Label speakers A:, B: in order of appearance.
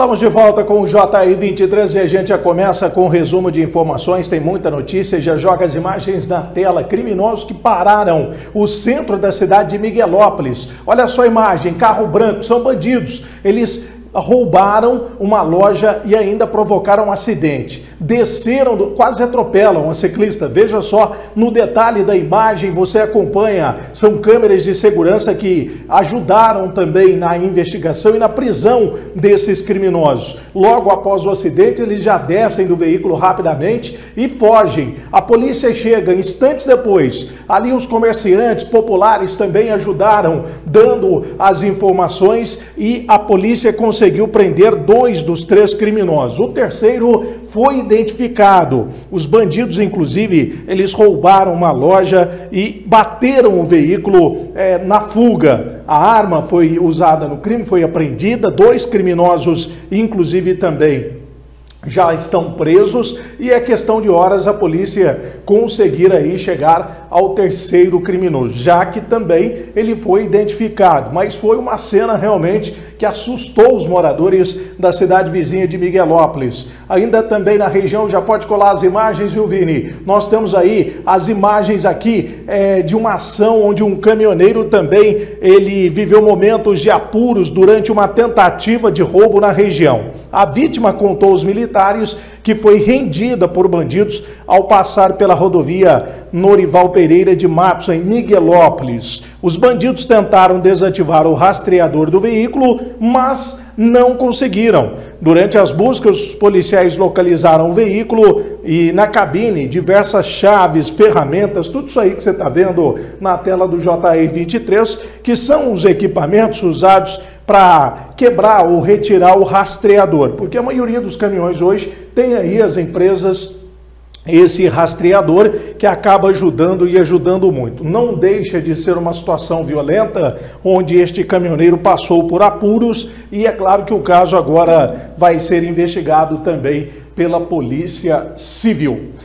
A: Estamos de volta com o JR 23 e a gente já começa com um resumo de informações, tem muita notícia, já joga as imagens na tela. Criminosos que pararam o centro da cidade de Miguelópolis. Olha só a imagem, carro branco, são bandidos. Eles roubaram uma loja e ainda provocaram um acidente. Desceram, quase atropelam uma ciclista. Veja só, no detalhe da imagem, você acompanha, são câmeras de segurança que ajudaram também na investigação e na prisão desses criminosos. Logo após o acidente, eles já descem do veículo rapidamente e fogem. A polícia chega instantes depois. Ali os comerciantes populares também ajudaram, dando as informações, e a polícia conseguiu prender 2 dos 3 criminosos. O terceiro foi identificado. Os bandidos, inclusive, eles roubaram uma loja e bateram o veículo na fuga. A arma foi usada no crime, foi apreendida. 2 criminosos, inclusive, também já estão presos, e é questão de horas a polícia conseguir aí chegar ao terceiro criminoso, já que também ele foi identificado. Mas foi uma cena realmente que assustou os moradores da cidade vizinha de Miguelópolis. Ainda também na região, já pode colar as imagens, viu, Vini? Nós temos aí as imagens aqui de uma ação onde um caminhoneiro também, ele viveu momentos de apuros durante uma tentativa de roubo na região. A vítima contou aos militares que foi rendida por bandidos ao passar pela rodovia Norival Pereira de Matos, em Miguelópolis. Os bandidos tentaram desativar o rastreador do veículo, mas não conseguiram. Durante as buscas, os policiais localizaram o veículo e na cabine diversas chaves, ferramentas, tudo isso aí que você está vendo na tela do JR 23, que são os equipamentos usados para quebrar ou retirar o rastreador, porque a maioria dos caminhões hoje tem aí as empresas esse rastreador que acaba ajudando e ajudando muito. Não deixa de ser uma situação violenta, onde este caminhoneiro passou por apuros, e é claro que o caso agora vai ser investigado também pela Polícia Civil.